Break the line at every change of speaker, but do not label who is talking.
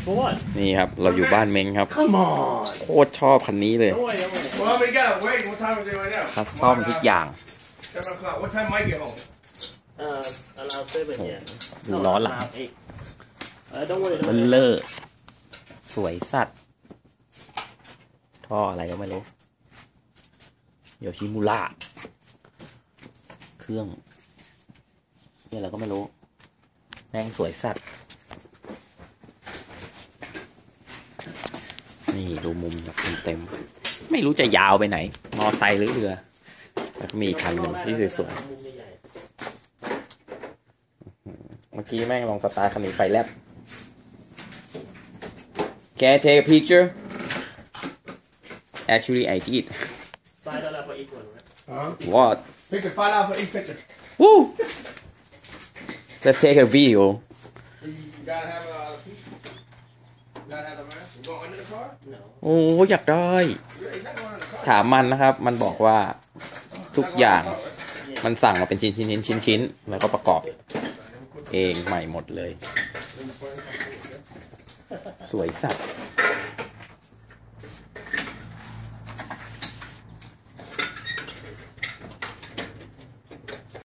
For what?
นี่ครับเราอยู่บ้านเม้งครับ
Come on.
โคตรชอบคันนี้เลย
Don't worry, don't worry.
Well, we gotta wait. What time is it right now?
คัสตอมทุกอย่าง
7 o'clock. What time might get home?
Around 7, yeah.
ดูล้อหลัง
around 8. Don't worry,
เบ
don't
ลเล
worry.
อร์ สวยสัตว์ท่ออะไรก็ไม่รู้โยชิมุระเครื่องนี่อะไรก็ไม่รู้แม่งสวยสัตว์นี่ดูมุมแบบเต็มๆไม่รู้จะยาวไปไหนมอไซค์หรือเรือแล้วก็มีอีกคันหนึ่งที่สวยๆเมื่อกี้แม่งลองสตาร์ทคันนี้ไฟแลบ Can I take a picture? Actually, I did.
$5 for each one, right?
What?
Picture $5 for each picture.
Woo! Let's take a video.
You gotta have a piece. You gotta have a mask. You going under the car?
No.
โอ้อยากได้
You're not going under the car.
ถามมันนะครับ มันบอกว่าทุกอย่างมันสั่งมาเป็นชิ้นแล้วก็ประกอบเองใหม่หมดเลย สวยสัตว์